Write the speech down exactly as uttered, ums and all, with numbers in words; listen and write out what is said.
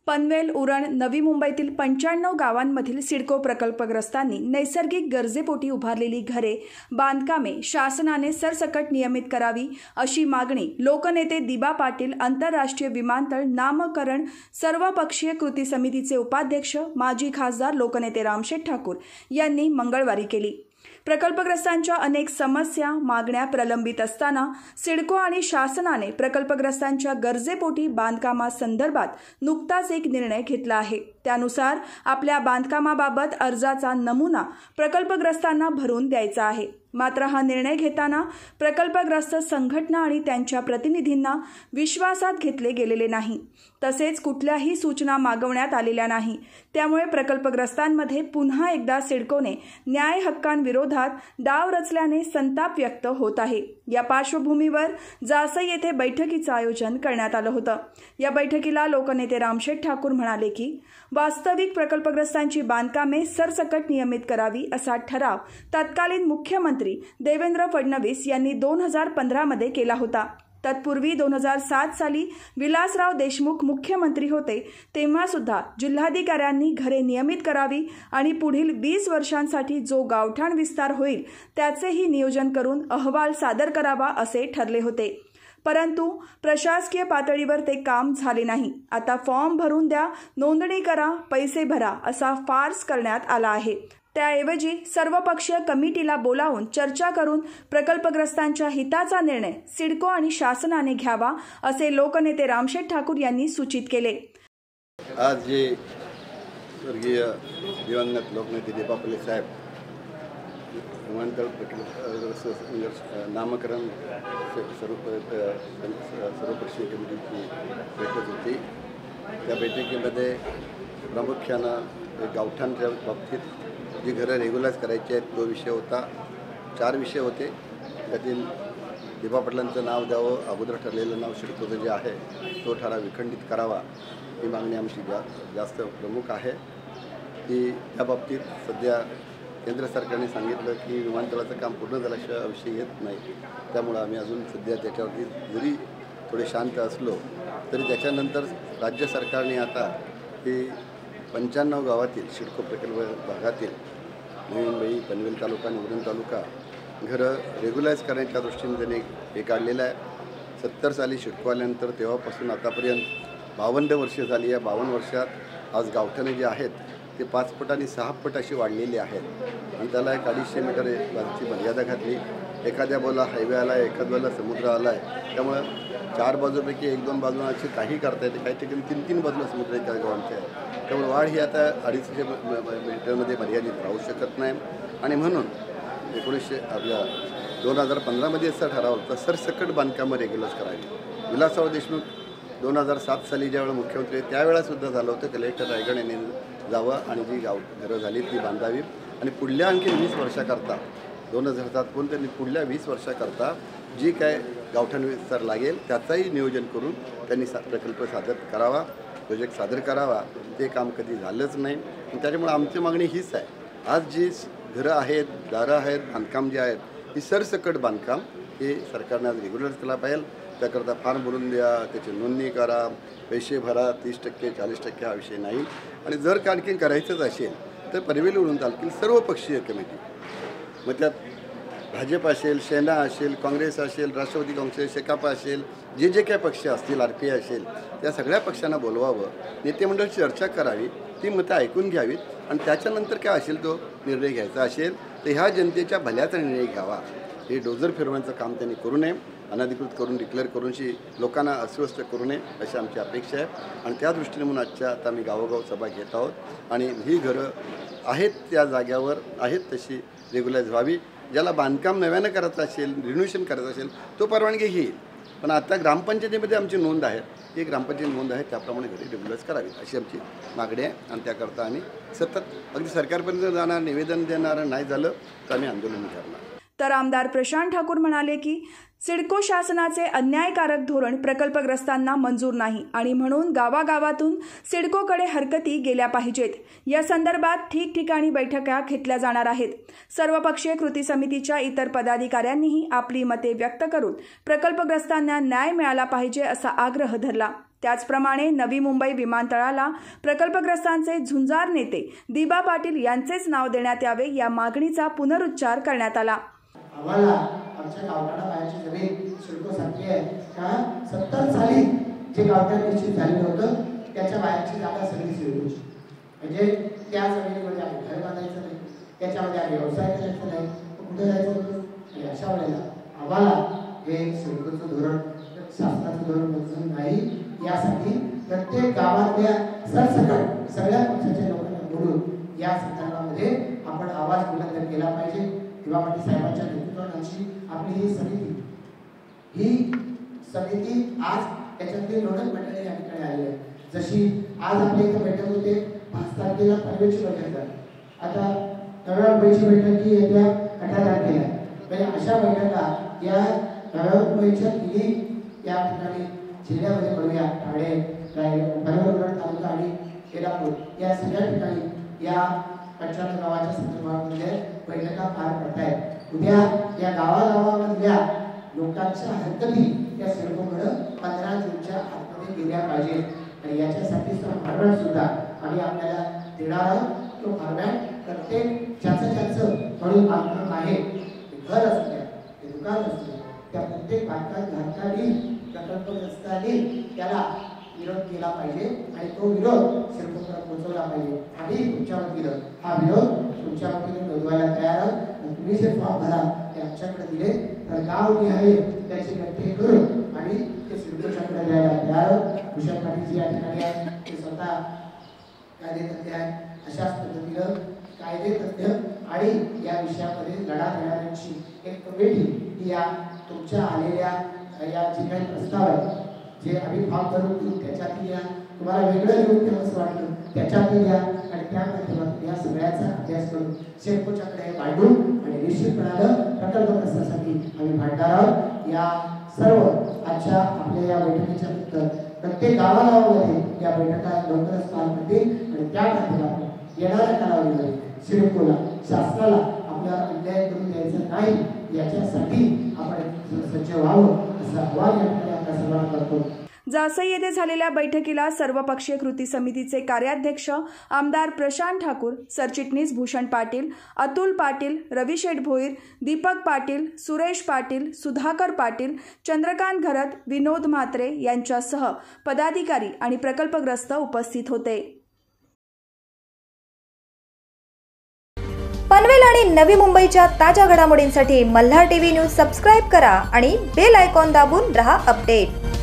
पनवेल, उरण, नवी मुंबईतील पंच्याण्णव गावांमधील सिडको प्रकल्पग्रस्तांनी नैसर्गिक गरजेपोटी उभारलेली घरे, बांधकामे शासनाने सरसकट नियमित करावी अशी मागणी लोकनेते दिबा पाटील आंतरराष्ट्रीय विमानतळ नामकरण सर्वपक्षीय कृती समितीचे उपाध्यक्ष माजी खासदार लोकनेते रामशेठ ठाकूर यांनी मंगळवारी केली। प्रकल्पग्रस्तांच्या अनेक समस्या, मागण्या प्रलंबित असताना सिडको आणि शासनाने प्रकल्पग्रस्तांच्या गरजेपोटी बांधकामासंदर्भात नुकताच एक निर्णय घेतला आहे। त्यानुसार आपल्या बांधकामाबाबत अर्जाचा नमुना प्रकल्पग्रस्तांना भरून द्यायचा आहे। मात्र हा निर्णय घेताना प्रकल्पग्रस्त संघटना आणि त्यांच्या प्रतिनिधींना विश्वासात घेतले गेलेले नाही, तसेच कुठल्याही सूचना मागवण्यात आलेल्या नाही। त्यामुळे प्रकल्पग्रस्तांमध्ये पुन्हा एकदा सिडकोने न्याय हक्कांविरोधात डाव रचल्याने संताप व्यक्त होत आहे। या पार्श्वभूमीवर जासई येथे बैठकीचे आयोजन करण्यात आले होते। या बैठकीला लोकनेते रामशेठ ठाकूर म्हणाले की वास्तविक प्रकल्पग्रस्तांची बांधकामे सरसकट नियमित करावी असा ठराव तत्कालीन मुख्यमंत्री देवेंद्र फडणवीस यांनी दोन हजार पंधरा मध्ये केला होता। तत्पूर्वी दोन हजार सात साली विलासराव देशमुख मुख्यमंत्री होते, तेव्हा सुद्धा जिल्हाधिकाऱ्यांनी घरे नियमित करावी आणि पुढील वीस वर्षांसाठी जो गावठाण विस्तार होईल त्याचेही नियोजन करून अहवाल सादर करावा असे ठरले होते। परंतु प्रशासकीय पातळीवर ते काम झाले नाही। आता फॉर्म भरून द्या, नोंदणी करा, पैसे भरा असा फार्स करण्यात आला आहे। त्याऐवजी सर्वपक्षीय कमिटीला बोलावून चर्चा करून प्रकल्पग्रस्तांच्या हिताचा निर्णय सिडको आणि शासनाने घ्यावा असे लोकनेते रामशेठ ठाकूर यांनी सूचित केले। आज जे स्वर्गीय दिवंगत लोकनेते दिबा पाटील साहेब विमानतळ प्रकल्प नामकरण सर्व सर्वपक्षीय कमिटीची बैठक होती। त्या बैठकीमध्ये प्रामुख्यानं गावठाणच्या बाबतीत जी घरं रेग्युलाइज करायची आहेत तो विषय होता। चार विषय होते, त्यातील दिबा पाटलांचं नाव द्यावं, अगोदर ठरलेलं नाव सिडकोचं जे आहे तो ठराव विखंडित करावा ही मागणी आमची जा जास्त प्रमुख आहे। की त्या बाबतीत सध्या केंद्र सरकारने सांगितलं की विमानतळाचं काम पूर्ण झाल्याशिवाय विषय येत नाही। त्यामुळं आम्ही अजून सध्या त्याच्यावरती जरी थोडे शांत असलो तरी त्याच्यानंतर राज्य सरकारने आता ही पंच्याण्णव गावातील सिडको प्रकल्प भागातील नवी मुंबई, पनवेल तालुका आणि उरण तालुका घरं रेग्युलाइज करण्याच्या दृष्टीने त्यांनी हे काढलेलं आहे। सत्तर साली सिडको आल्यानंतर तेव्हापासून आतापर्यंत बावन्न वर्षे झाली। या बावन्न वर्षात आज गावठाणे जे आहेत ते पाच फूट आणि सहा फूट अशी वाढलेली आहेत आणि त्याला एक अडीचशे मीटर बाजूची मर्यादा घातली। एखाद्या बाजूला हायवे आला आहे, एखाद्या बाजूला समुद्र आला आहे, त्यामुळं चार बाजूपैकी एक दोन बाजूला अशी काही करता येते, काही ठिकाणी तीन तीन बाजूला समुद्र एका गावांचे आहे। त्यामुळे वाढ ही आता अडीचशे मीटरमध्ये मर्यादित राहू शकत नाही आणि म्हणून एकोणीसशे आपल्या दोन हजार पंधरामध्ये असा ठराव होता सरसकट बांधकामं रेग्युलर करावी। विलासराव देशमुख दोन हजार सात साली ज्यावेळेला मुख्यमंत्री त्यावेळेसुद्धा झालं होतं, कलेक्टर रायगड यांनी जावं आणि जी गाव घरं झाली ती बांधावी आणि पुढल्या आणखी वीस वर्षाकरता दोन हजार सात पण त्यांनी पुढल्या वीस वर्षाकरता जी काय गावठाण विस्तार लागेल त्याचाही नियोजन करून त्यांनी सा प्रकल्प सादर करावा, प्रोजेक्ट सादर करावा। ते काम कधी झालंच नाही। त्याच्यामुळे आमची मागणी हीच आहे, आज जी घरं आहेत, दारं आहेत, बांधकाम जे आहेत ही सरसकट बांधकाम हे सरकारने आज रेग्युलर केला पाहिजे। त्याकरता फॉर्म भरून द्या, त्याची नोंदणी करा, पैसे भरा, तीस टक्के चाळीस टक्के हा विषय नाही। आणि जर का आणखी करायचंच असेल तर पनवेल उरण तालुक्यातील सर्वपक्षीय कमिटी, मग त्यात भाजप असेल, सेना असेल, काँग्रेस असेल, राष्ट्रवादी काँग्रेस, शेकापा असेल, जे जे काय पक्ष असतील, आर पी आय असेल, त्या सगळ्या पक्षांना बोलवावं, नेतेमंडळाची चर्चा करावी, ती मतं ऐकून घ्यावीत आणि त्याच्यानंतर काय असेल तो निर्णय घ्यायचा असेल तर ह्या जनतेच्या भल्याचा निर्णय घ्यावा। हे डोजर फिरवण्याचं काम त्यांनी करू नये, अनधिकृत करून डिक्लेअर करूनशी लोकांना अस्वस्थ करू नये अशी आमची अपेक्षा आहे। आणि त्या दृष्टीने म्हणून आजच्या आता आम्ही गावोगाव सभा घेत आहोत आणि ही घरं आहेत त्या जाग्यावर आहेत तशी रेग्युलाइज व्हावी। ज्याला बांधकाम नव्यानं करायचं असेल, रिन्युएशन करायचं असेल तो परवानगी घेईल, पण आता ग्रामपंचायतीमध्ये आमची नोंद आहे, ही ग्रामपंचायत नोंद आहे त्याप्रमाणे घरी रेग्युलाइज करावी अशी आमची मागणी आहे। आणि त्याकरता आम्ही सतत अगदी सरकारपर्यंत जाणार, निवेदन देणार, नाही झालं तर आम्ही आंदोलन करणार। तर आमदार प्रशांत ठाकूर म्हणाले की सिडको शासनाचे अन्यायकारक धोरण प्रकल्पग्रस्तांना मंजूर नाही आणि म्हणून गावागावातून सिडकोकडे हरकती गेल्या पाहिजेत। या संदर्भात ठिकठिकाणी बैठका घेतल्या जाणार आहेत। सर्वपक्षीय कृती समितीच्या इतर पदाधिकाऱ्यांनीही आपली मते व्यक्त करून प्रकल्पग्रस्तांना न्याय मिळाला पाहिजे असा आग्रह धरला। त्याचप्रमाणे नवी मुंबई विमानतळाला प्रकल्पग्रस्तांचे झुंजार नेते दिबा पाटील यांचेच नाव देण्यात यावे या मागणीचा पुनरुच्चार करण्यात आला। आम्हाला आमच्या गावठाणा बाहेरची जमीन सिडकोसाठी आहे का सत्तर साली जे गावठाण निश्चित झालेलं होतं त्याच्या बाहेरची जागा सगळी सिडकोची, म्हणजे त्या जमिनीमध्ये आम्ही घर बांधायचं नाही, त्याच्यामध्ये आम्ही व्यवसाय करायचा नाही, कुठे जायचं होतं। आणि अशा वेळेला आम्हाला हे सिडकोचं धोरण शासनाचं धोरण मंजूर नाही, यासाठी प्रत्येक गावातल्या सरसकट सगळ्या पक्षाच्या लोकांना बोलून या संदर्भामध्ये आपण आवाज बुलंद केला पाहिजे। दिबा पाटील साहेबांच्या नेतृत्वाखाली आपली ही समिती ही समिती आज त्याच्यातली नोडल मंडळी या ठिकाणी आली आहे। जशी आज आपल्या इथे बैठक होते, पाच तारखेला पनवेलची बैठक झाली, आता नव्या मुंबईची बैठक ही येत्या अठरा तारखेला आहे। म्हणजे अशा बैठका या नव्या मुंबईच्या तिन्ही या ठिकाणी जिल्ह्यामध्ये करूया, ठाणे, पनवेल तालुका आणि केलापूर या सगळ्या ठिकाणी या पंचावन्न गावाच्या संदर्भामध्ये बैठका पार पडत आहेत। उद्या या गावागावामधल्या लोकांच्या हरकती या सिडकोकडे पंधरा जूनच्या आतमध्ये गेल्या पाहिजेत आणि याच्यासाठी फॉर्मॅट सुद्धा आम्ही आपल्याला देणार आहोत। तो फॉर्मॅट प्रत्येक ज्याचं ज्याचं म्हणून बांधकाम आहे, घर असू द्या, दुकान असू द्या, त्या प्रत्येक बांधकामधारकांनी प्रकल्पग्रस्तांनी त्याला विरोध केला पाहिजे आणि तो विरोध सिडकोकडे पोहोचवला पाहिजे। आम्ही तुमच्या वतीनं हा विरोध तुमच्या वतीनं नोंदवायला तयार आहोत। तुम्ही जे फॉर्म भरा ते आमच्याकडे दिले तर गाव निहाय त्याची गठ्ठे करून आणि ते सिडकोच्याकडे द्यायला तयार आहोत। भूषण पाटील या ठिकाणी आहे, ते स्वतः कायदेतज्ञ आहे, अशाच पद्धतीनं कायदेतज्ञ आणि या विषयामध्ये लढा देणाऱ्यांची एक कमिटी ही या तुमच्या आलेल्या या जे काही प्रस्ताव आहेत जे आम्ही फॉर्म भरून देऊ त्याच्यातील या तुम्हाला वेगळं लिहून द्यावंसं वाटतं त्याच्यातील या आणि त्या माध्यमातून या सगळ्याचा अभ्यास करून सिडकोच्याकडे मांडून आणि निश्चितपणानं प्रकल्पग्रस्तांसाठी आम्ही भांडणार आहोत। या सर्व आजच्या आपल्या या बैठकीच्या नंतर प्रत्येक गावागावामध्ये या बैठका लवकरच पार पडतील आणि त्या माध्यमातून येणाऱ्या कालावधीमध्ये सिडकोला शासनाला आपल्याला अन्याय करून द्यायचा नाही याच्यासाठी आपण सज्ज व्हावं असं आवाहन या ठिकाणी आपल्या सर्वांना करतो। जासई येथे झालेल्या बैठकीला सर्वपक्षीय कृती समितीचे कार्याध्यक्ष आमदार प्रशांत ठाकूर, सरचिटणीस भूषण पाटील, अतुल पाटील, रवी शेठ भोईर, दीपक पाटील, सुरेश पाटील, सुधाकर पाटील, चंद्रकांत घरत, विनोद म्हात्रे यांच्यासह पदाधिकारी आणि प्रकल्पग्रस्त उपस्थित होते। पनवेल आणि नवी मुंबईच्या ताज्या घडामोडींसाठी मल्हार टीव्ही न्यूज सबस्क्राइब करा आणि बेल आयकॉन दाबून रहा अपडेट।